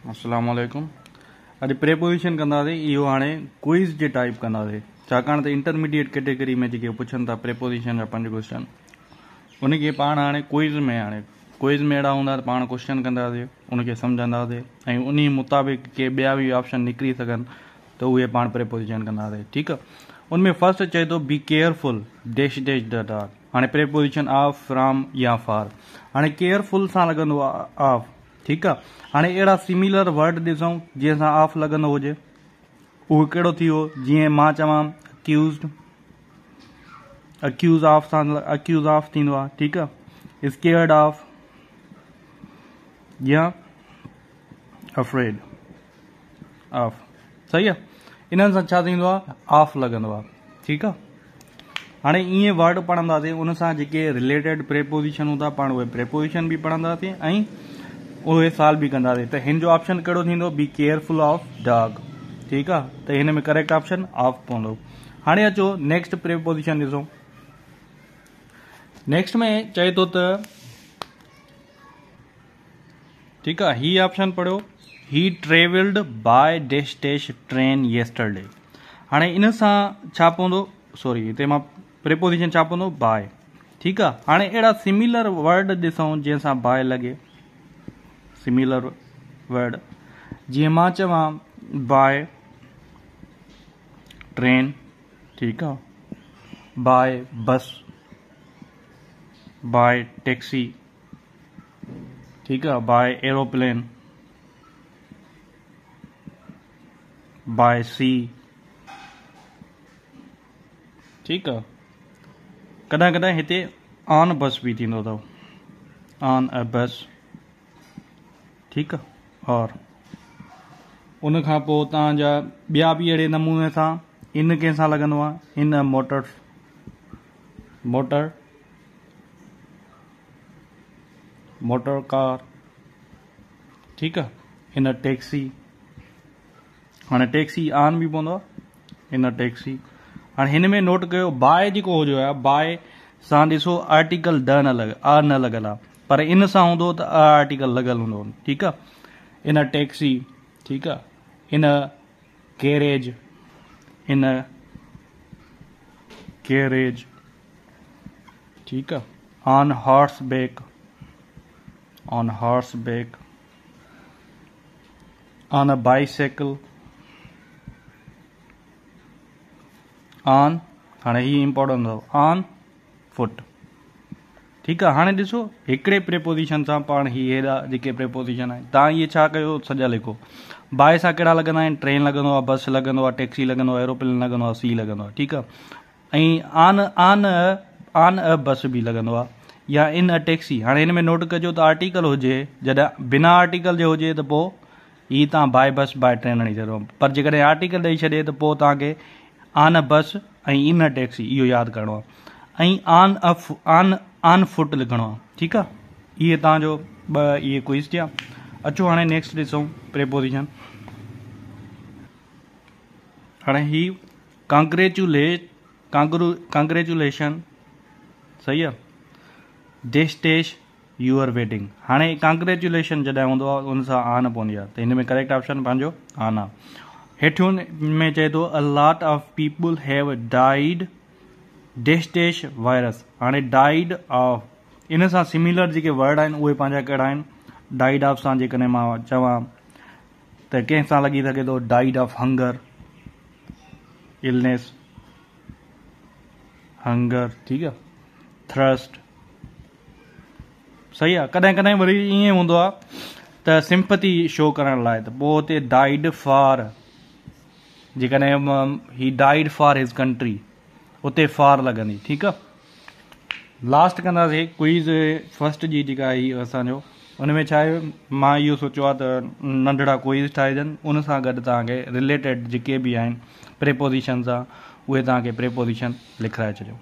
अस्सलाम वालेकुम। अॼु प्रेपोजिशन कंदासीं। इहो हाणे क्विज़ जे टाइप कंदासीं, छाकाणि त इंटरमीडिएट कैटेगरी में जेके पुछनि था प्रेपोजिशन जा 5 क्वेश्चन, उनखे पाण हाणे क्विज़ में अहिड़ा हूंदा त पाण क्वेश्चन कंदासीं, उनखे सम्झंदासीं ऐं उन मुताबिक़ के ॿिया बि ऑप्शन निकिरी सघनि त उहे पाण प्रेपोजिशन कंदासीं। ठीकु आहे। उनमें फर्स्ट चए थो be careful dash dash the dog. हाणे प्रेपोजिशन ऑफ, फ्रॉम या फॉर। हाणे केयरफुल सां लॻंदो आहे ऑफ। ठीकु आहे। हाणे अहिड़ा सिमिलर वर्ड ॾिसूं जंहिंसां ऑफ लॻंदो हुजे। उहो कहिड़ो थी वियो? जीअं मां चवां अक्यूज़्ड, अक्यूज़ ऑफ सां अक्यूज़ ऑफ थींदो आहे। ठीकु आहे। स्केयर्ड ऑफ या अफ्रेड ऑफ। सही आहे। इन्हनि सां छा थींदो आहे? ऑफ लॻंदो आहे। ठीकु आहे। हाणे ईअं वर्ड पढ़ंदासीं, उन सां जेके रिलेटेड प्रेपोजिशन हूंदा पाण उहे प्रेपोजिशन बि पढ़ंदासीं ऐं उहे सॉल्व बि कंदासीं। त हिन जो ऑप्शन कहिड़ो थींदो? Be careful of dog. ठीकु आहे। त हिन में करेक्ट ऑप्शन ऑफ पवंदो। हाणे अचो नेक्स्ट प्रेपोजिशन ॾिसो। नेक्स्ट में चए थो त, ठीकु आहे, ही ऑप्शन पढ़ियो, he travelled by dash dash train yesterday. हाणे इन सां छा पवंदो? सॉरी, हिते मां प्रेपोजिशन छा पवंदो? बाय। ठीकु आहे। हाणे अहिड़ा सिमिलर वर्ड ॾिसूं जंहिंसां बाय लॻे। सिमिलर वर्ड जीअं मां चवां बाय ट्रेन, ठीकु आहे, बाय बस, बाय टैक्सी, ठीकु आहे, बाय एरोप्लेन, बाय सी। ठीकु आहे। कॾहिं कॾहिं हिते ऑन बस बि थींदो अथव, ऑन अ बस। ठीकु आहे। और उन खां पोइ तव्हांजा ॿिया बि अहिड़े नमूने सां इन कंहिंसां लॻंदो आहे? इन मोटर, मोटर, मोटर कार। ठीकु आहे। इन टैक्सी। हाणे टैक्सी ऑन बि पवंदो आहे, इन टैक्सी। हाणे हिन में नोट कयो, बाय जेको हुजो आहे, बाय सां ॾिसो आर्टिकल द न लॻ, आ न लॻल आहे, पर इन सां हूंदो त आर्टिकल लॻल हूंदो। ठीकु आहे। इन टैक्सी, ठीकु आहे, इन कैरेज, इन कैरेज, ठीकु आहे, on horse back, on horse back, on a bicycle, on, हाणे ही इम्पोर्टेंट अथव, ऑन फुट। ठीकु आहे। हाणे ॾिसो हिकिड़े प्रेपोजिशन सां पाण ही हेॾा जेके प्रेपोजिशन आहिनि, तव्हां इहे छा कयो? सॼा लिखो। बाय सां कहिड़ा लॻंदा आहिनि? ट्रेन लॻंदो आहे, बस लॻंदो आहे, टैक्सी लॻंदो आहे, एरोप्लेन लॻंदो आहे, सी लॻंदो आहे। ठीकु आहे। ऐं ऑन अ बस बि लॻंदो आहे, या इन अ टैक्सी। हाणे हिन में नोट कजो त आर्टिकल हुजे, जॾहिं बिना आर्टिकल जे हुजे त पोइ ही तव्हां बाय बस बाय ट्रेन हणी छॾियो, पर जेकॾहिं आर्टिकल ॾेई छॾे त पोइ तव्हांखे ऑन अ बस ऐं इन अ टैक्सी इहो यादि करिणो आहे, ऐं ऑन फुट लिखणो आहे। ठीकु आहे। इहे तव्हांजो इहे क्विज़ थिया। अचो हाणे नेक्स्ट ॾिसूं प्रेपोजिशन। हाणे ही कांग्रेचुलेशन, सही आहे, डैश डैश यूअर वेडिंग। हाणे कांग्रेचुलेशन जॾहिं हूंदो आहे उन सां ऑन पवंदी आहे, त हिन में करेक्ट ऑप्शन पंहिंजो ऑन आहे। हेठियुनि में चए थो a lot of people have died dash dash virus. हाणे डाइड ऑफ, इन सां सिमिलर जेके वर्ड आहिनि उहे पंहिंजा कहिड़ा आहिनि? डाइड ऑफ सां जेकॾहिं मां चवां त कंहिंसां लॻी सघे थो? Died of hunger, illness, hunger, ठीकु आहे, थ्रस्ट। सही आहे। कॾहिं कॾहिं वरी ईअं हूंदो आहे त सिंपथी शो करण लाइ, त पोइ हुते डाइड फॉर, जेकॾहिं he died for his country, उते फॉर लॻंदी। ठीकु आहे। लास्ट कंदासीं क्विज़ फर्स्ट जी जेका आहे असांजो, उन में छा आहे, मां इहो सोचियो आहे त नंढड़ा क्विज़ ठाहिजनि, उन सां गॾु तव्हांखे रिलेटेड जेके बि आहिनि प्रेपोजिशन सां उहे तव्हांखे प्रेपोजिशन लिखाए छॾियो।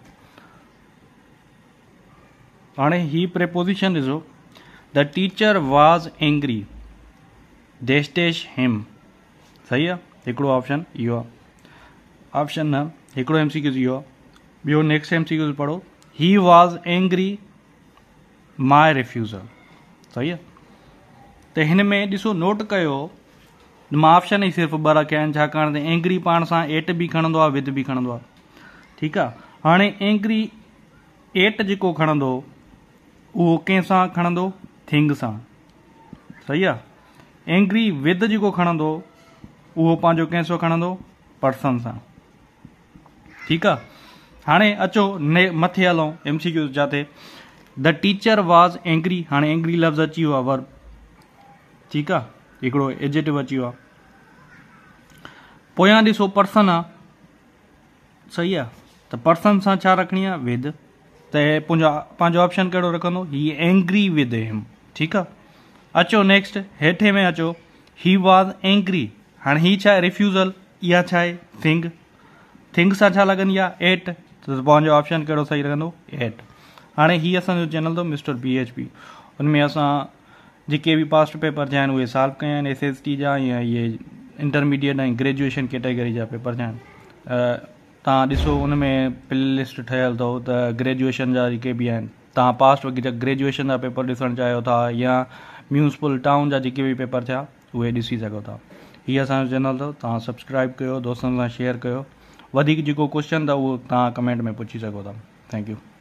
हाणे ही प्रेपोजिशन ॾिसो, the teacher was angry dash dash him. सही आहे। हिकिड़ो ऑप्शन इहो आहे, ऑप्शन न, हिकिड़ो MCQ इहो आहे। ॿियो नेक्स्ट MCQ पढ़ो, he was angry my refusal. सही आहे। त हिन में ॾिसो नोट कयो मां ऑप्शन ई सिर्फ़ु ॿ रखिया आहिनि छाकाणि त एंग्री पाण सां एट बि खणंदो आहे विद बि खणंदो आहे। ठीकु आहे, हाणे एंग्री एट जेको खणंदो उहो कंहिंसां खणंदो, थिंग सां। सही आहे। एंग्री विद जेको खणंदो उहो पंहिंजो कंहिंसां खणंदो, पर्सन सां। ठीकु आहे, हाणे अचो मथे हलूं MCQ जाते द टीचर वॉज एंग्री। हाणे एंग्री लफ़्ज़ अची वियो आहे वर्ब। ठीकु आहे, हिकिड़ो एडजेक्टिव अची वियो आहे। पोयां ॾिसो पर्सन आहे। सही आहे, त पर्सन सां छा रखणी आहे, विद। त पंहिंजो ऑप्शन कहिड़ो रखंदो, ही एंग्री विद हिम। ठीकु आहे, अचो नेक्स्ट हेठे में अचो ही वॉज एंग्री। हाणे ही छा आहे, रिफ्यूज़ल। इहा छा आहे, थिंग। थिंग सां छा लॻंदी आहे, एट। त पंहिंजो ऑप्शन कहिड़ो सही लॻंदो, एट। हाणे ही असांजो चैनल अथव मिस्टर PHP। हुनमें असां जेके बि पास्ट पेपर थिया आहिनि उहे सॉल्व कया आहिनि, SST जा या इहे इंटरमीडिएट ऐं ग्रेजुएशन कैटेगरी जा पेपर थिया आहिनि। तव्हां ॾिसो हुन में प्ले लिस्ट ठहियल अथव त ग्रेजुएशन जा जेके बि आहिनि, तव्हां पास्ट ग्रेजुएशन जा पेपर ॾिसणु चाहियो था या म्यूनिसिपल टाउन जा जेके बि पेपर थिया उहे ॾिसी सघो था। हीअ असांजो चैनल अथव, तव्हां सब्सक्राइब कयो, दोस्तनि सां शेयर कयो। वधीक जेको क्वेश्चन अथव उहो तव्हां कमेंट में पुछी सघो था। Thank U.